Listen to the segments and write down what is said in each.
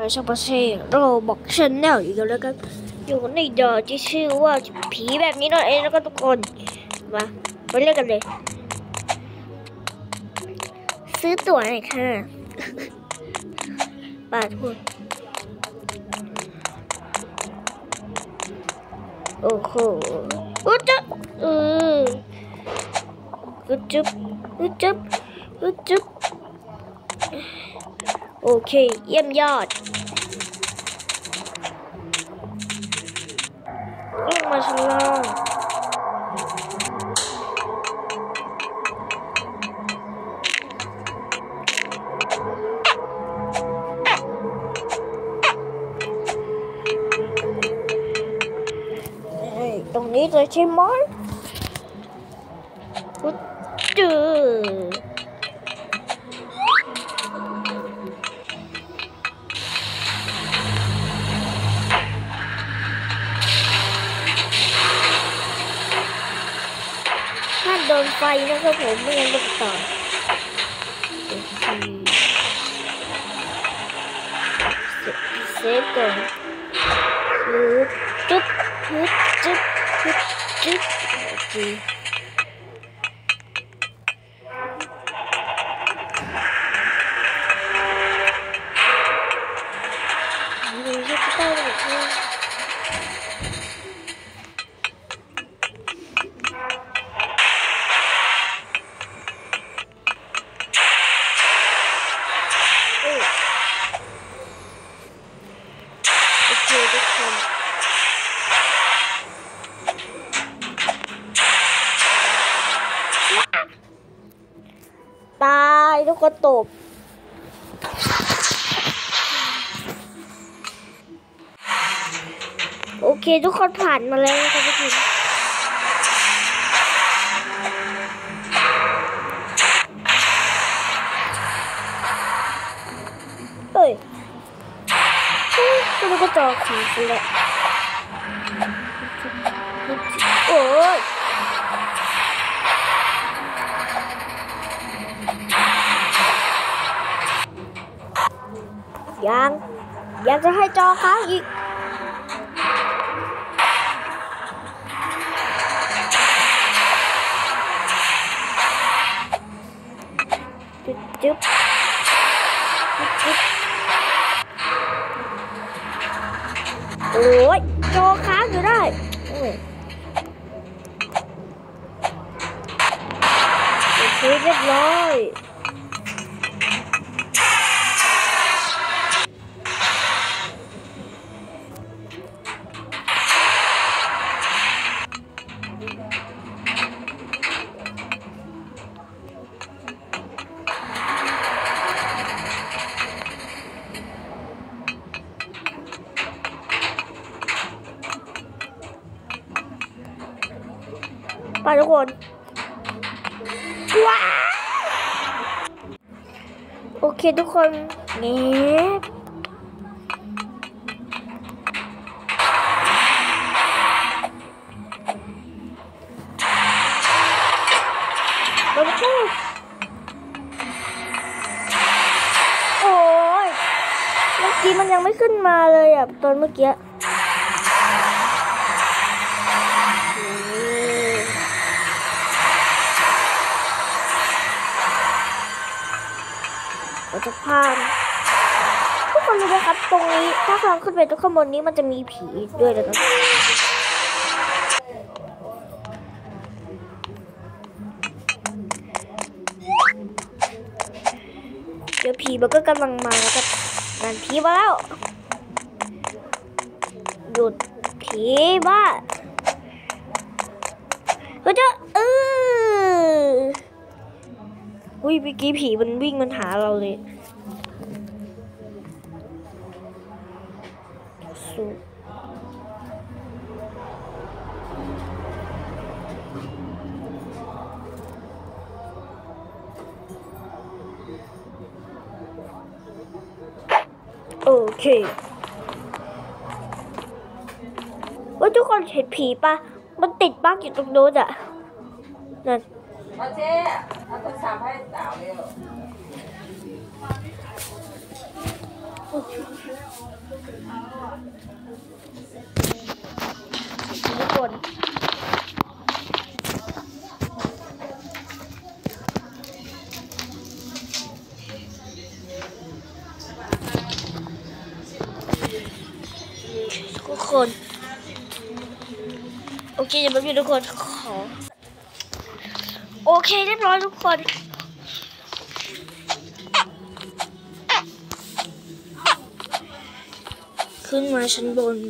ช่องประเทศโรบอกชแนลอีกแล้วกันอยู่ในดอที่ชื่อว่าผีแบบนี้นั่นเองแล้วก็ทุกคนมาไปเล่นกันเลยซื้อตั๋วหน่อยค่ะบาทพูดโอ้โหอุ๊ยจ๊บอุ๊ยจ๊บอุ๊ยจ๊บอุ๊ยจ๊บโอเคเยี่ยมยอดลงมาชั้นล่างตรงนี้เลยใช่ไหมอุ๊ยจื้อถ้าโดนไฟนะครับผมไม่งั้นจะต่อเซฟก่อนจุ๊บจุ๊บจุ๊บจุ๊บจุ๊บโอเคดูที่ใต้แบบนี้ตายทุกคนตบโอเคทุกคนผ่านมาแล้วนะครับทุกคนเอ้ยตัวก็จอขีดเลย โอ้ยยังจะให้จอค้างอีกจุ๊บโอ้ยจอค้างอยู่ได้โอเคเรียบร้อยไปทุกคนว้าโอเคทุกคนเงี้ยโอ้ยเมื่อกี้มันยังไม่ขึ้นมาเลยอ่ะตอนเมื่อกี้เราจะผ่านทุกคนรู้ไหมครับตรงนี้ถ้าเราขึ้นไปตรงข้างบนนี้มันจะมีผีด้วยนะเดี๋ยวผีมันก็กำลังมาแล้วครับนั่นผีมาแล้วหยุดผีบ้าก็จะอุ้ยเมื่อกี้ผีมันวิ่งมันหาเราเลยโอเคว่าทุกคนเห็นผีปะมันติดบั๊กอยู่ตรงโน้นอ่ะนั่นมาเจ๊เอาโทรศัพท์ให้สาวเร็วทุกคนโอเคอย่ามาพี่ทุกคนขอโอเคเรียบร้อยทุกคนขึ้นมาชั้นบน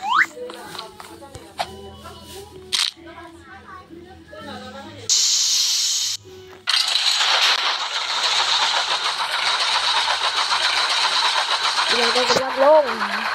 ยังก็จะลง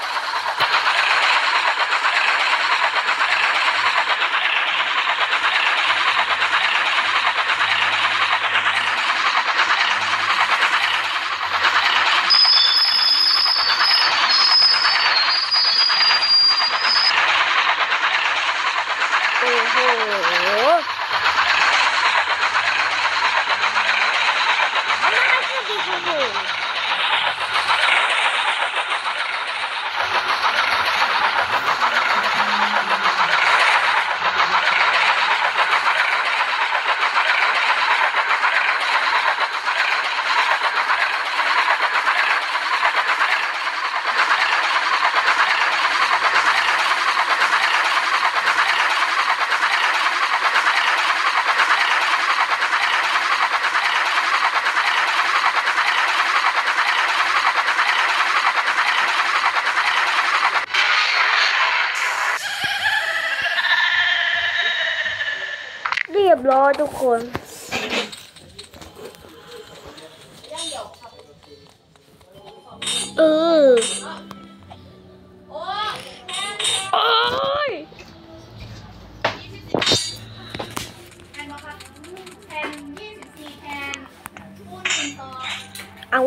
โอ้โหเรียบร้อยทุกคนโอ้ยเอา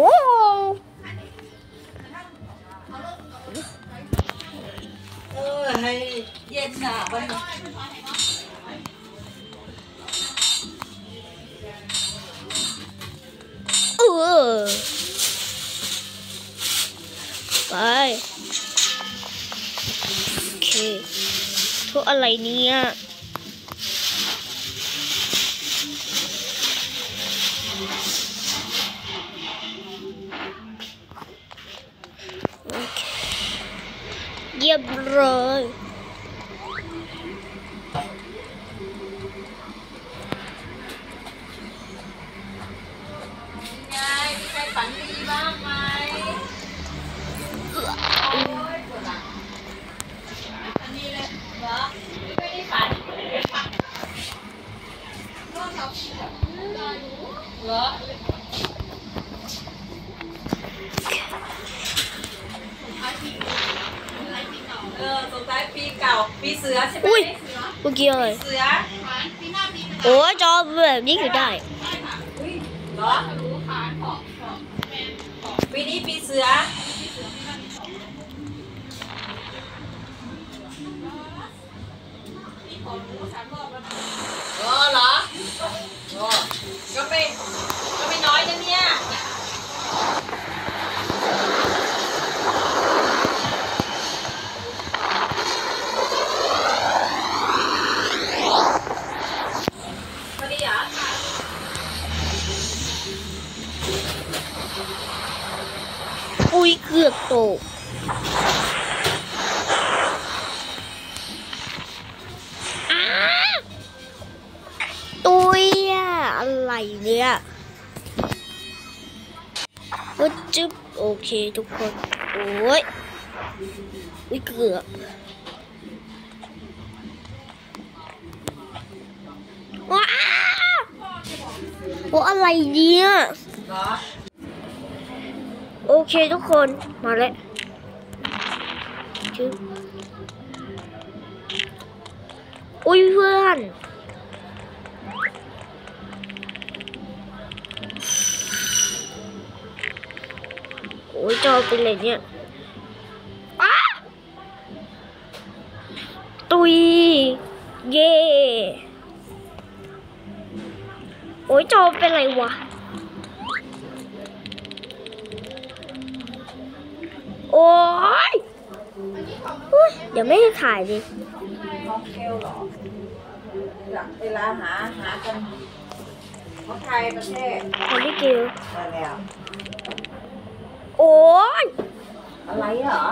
ให้เย็นหนาไปไปโอเคทุกอะไรเนี่ยโอเคเรียบร้อยยายมีใครฝันดีบ้างไหมอันนี้เลยเหรอไม่ได้ฝันเหรอสงท้ายปีเก่าปีเสือใช่ไหมอุ้ยเมื่อกี้อะไรเสือโอ้ยจอแบบนี้อยู่ได้เหรอปีนี้ปีเสือเหรอก็ไม่น้อยนะเนี่ยพอดีเหรออุ้ยเกือบตกตุยอะอะไรเนี่ยจึ๊บโอเคทุกคนโอ้ยอุ้ยเกือบว้าโอ้อะไรเนี่ยโอเคทุกคนมาแล้วจึ๊บอุ้ยเพื่อนโอ้ยจอเป็นไรเนี่ยตุยเย่โอ้ยจอเป็นไรวะโโอ้ยอุ๊ยเดี๋ยวไม่ได้ถ่ายดิค็อกเทลเหรอเวลาหากันของไทยประเทศคนที่กิวมาแล้วโอ้ยอะไรเหรอ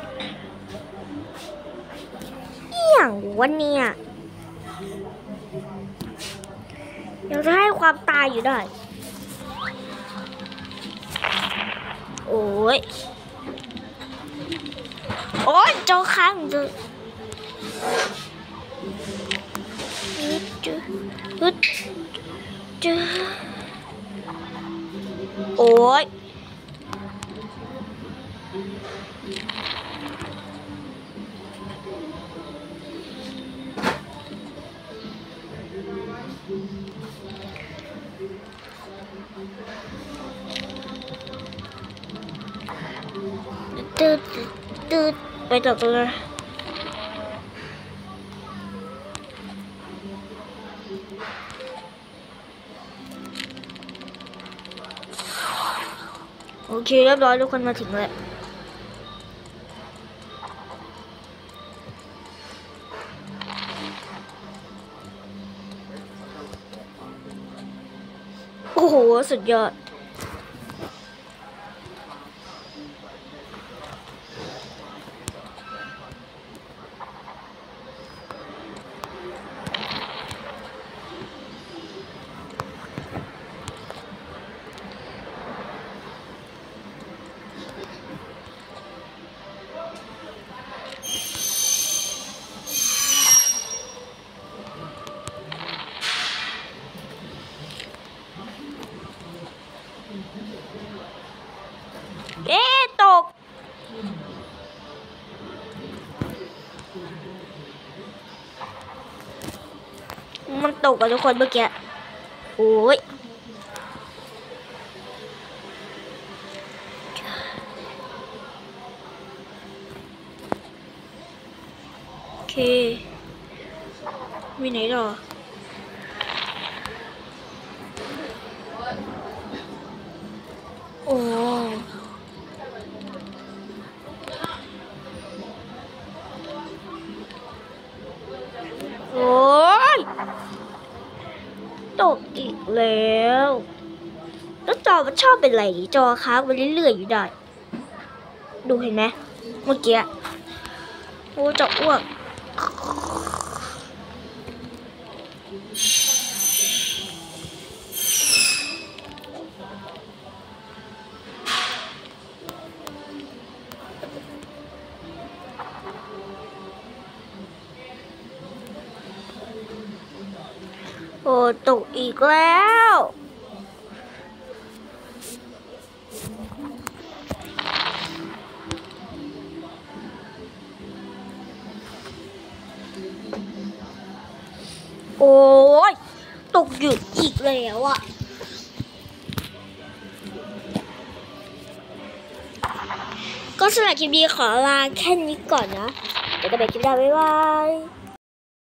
เอี่ยงวันเนี้ยยังจะให้ความตายอยู่ได้ โอ้ย โอ้ยจอค้างจะโอ้ยตืดตืดไปต่อตัวเลยโอเคเรียบร้อยทุกคนมาถึงแล้วโอ้โหสุดยอดตกมันตกกับทุกคนเมื่อกี้โอ้ยโอเคมีไหนหรอโอ้โอ้ยตกอีกแล้วแล้วจอมันชอบเป็นไรจอค้างไปเรื่อยๆอยู่ได้ดูเห็นไหมเมื่อกี้โอ้จะอ้วกโอ้ตกอีกแล้วโอ้ยตกหยุดอีกแล้วอ่ะก็สำหรับคลิปนี้ขอลาแค่นี้ก่อนนะเดี๋ยวจะไปคลิปหน้าบ๊ายบาย